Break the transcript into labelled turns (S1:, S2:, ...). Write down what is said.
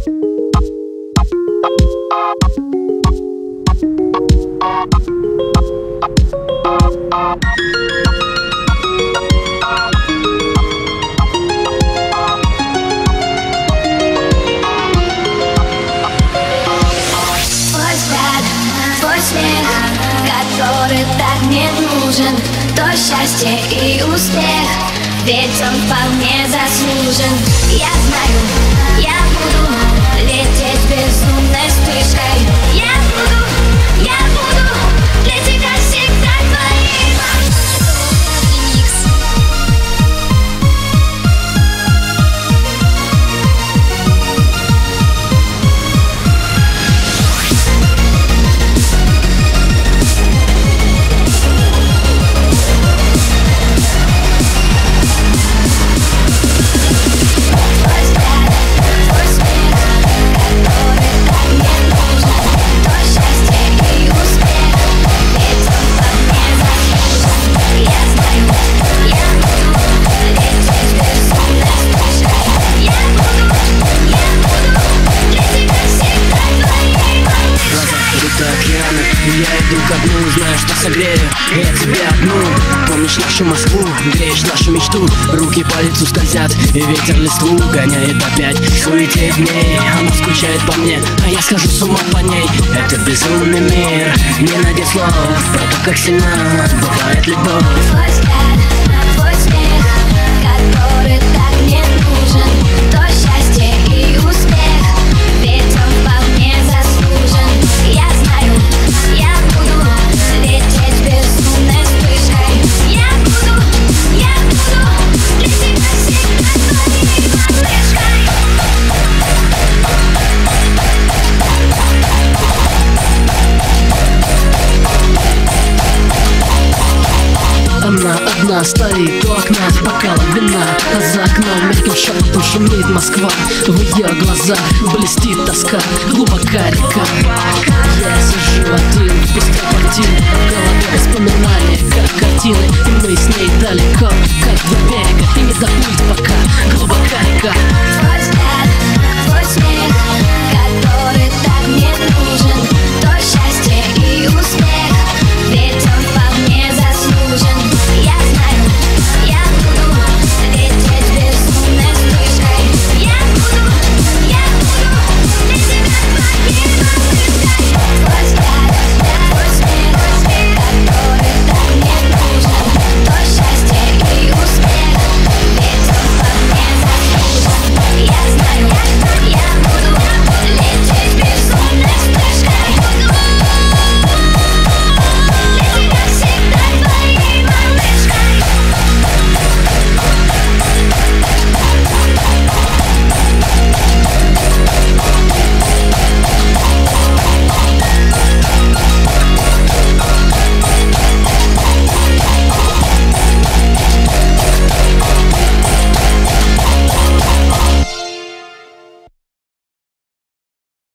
S1: Который так не нужен, то счастье и успех, ведь он вполне заслужен. Я знаю, я буду лететь безумной вспышкой. Я буду для тебя всегда твоим.
S2: Я иду ко дну, знаю, что согрею я тебя одну. Помнишь нашу Москву, греешь нашу мечту. Руки по лицу скользят, и ветер листву гоняет опять. Суетеет в ней, она скучает по мне, а я схожу с ума по ней. Это безумный мир, не найди слов про то, как сильна бывает любовь.
S1: Твой взгляд, твой смех, который так не нужен, то счастье и успех, ведь он вполне заслужен. Я знаю, я буду лететь безумной вспышкой. Я буду для тебя всегда твоей малышкой.
S2: Она одна стоит у окна с бокалом вина, а за окном мягким шепотом шумит Москва. В ее глазах блестит тоска, глубока река. Я сижу один в пустой квартире, в голове воспоминания, как картины, и мы с ней далеко, как до берега, и не доплыть пока.